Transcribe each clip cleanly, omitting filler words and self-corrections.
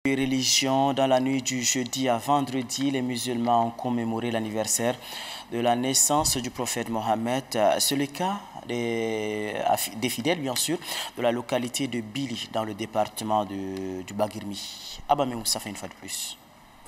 Religion, dans la nuit du jeudi à vendredi, les musulmans ont commémoré l'anniversaire de la naissance du prophète Mohammed. C'est le cas des fidèles, bien sûr, de la localité de Bili, dans le département du Bagirmi. Abba Moussa fait une fois de plus.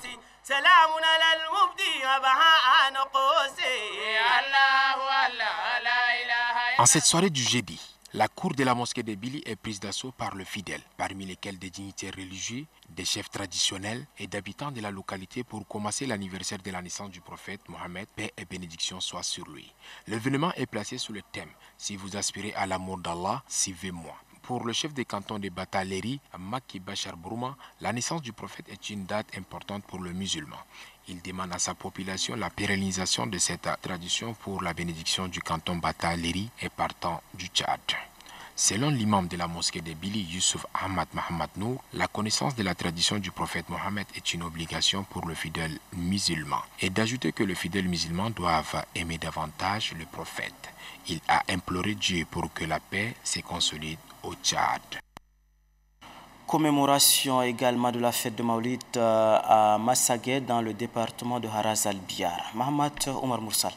En cette soirée du jeudi, la cour de la mosquée de Bili est prise d'assaut par le fidèle, parmi lesquels des dignitaires religieux, des chefs traditionnels et d'habitants de la localité pour commencer l'anniversaire de la naissance du prophète Mohammed, paix et bénédiction soient sur lui. L'événement est placé sous le thème « Si vous aspirez à l'amour d'Allah, suivez-moi ». Pour le chef des cantons de Bataleri, Maki Bachar Brouma, la naissance du prophète est une date importante pour le musulman. Il demande à sa population la pérennisation de cette tradition pour la bénédiction du canton Bataleri et partant du Tchad. Selon l'imam de la mosquée de Bili, Youssouf Ahmad Mahamad Nour, la connaissance de la tradition du prophète Mohammed est une obligation pour le fidèle musulman. Et d'ajouter que le fidèle musulman doit aimer davantage le prophète. Il a imploré Dieu pour que la paix se consolide au Tchad. Commémoration également de la fête de Maulid à Massaguet dans le département de Haraz al-Biar. Mohamed Omar Moursal.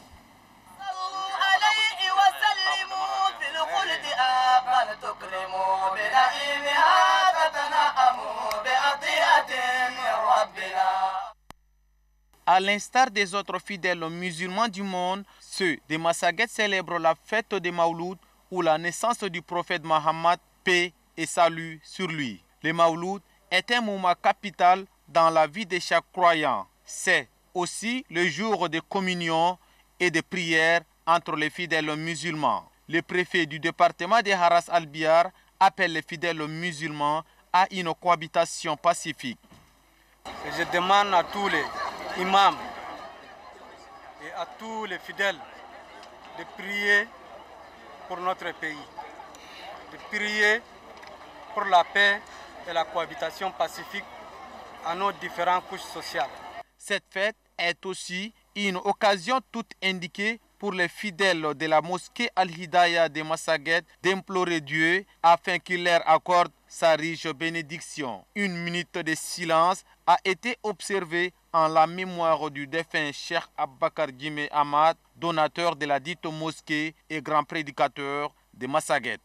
À l'instar des autres fidèles musulmans du monde, ceux de Massaguet célèbrent la fête de Mauloud ou la naissance du prophète Mohammed, paix et salut sur lui. Le Mauloud est un moment capital dans la vie de chaque croyant. C'est aussi le jour de communion et de prière entre les fidèles musulmans. Le préfet du département de Haras al-Biar appelle les fidèles musulmans à une cohabitation pacifique. Je demande à tous les imams et à tous les fidèles de prier pour notre pays, de prier pour la paix et la cohabitation pacifique à nos différentes couches sociales. Cette fête est aussi une occasion toute indiquée pour les fidèles de la mosquée Al-Hidayah de Massaguet d'implorer Dieu afin qu'il leur accorde sa riche bénédiction. Une minute de silence a été observée en la mémoire du défunt Cheikh Abakar Djimé Ahmad, donateur de la dite mosquée et grand prédicateur de Massaguet.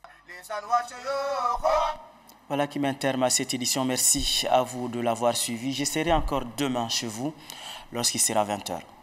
Voilà qui met un terme à cette édition. Merci à vous de l'avoir suivi. Je serai encore demain chez vous lorsqu'il sera 20 h.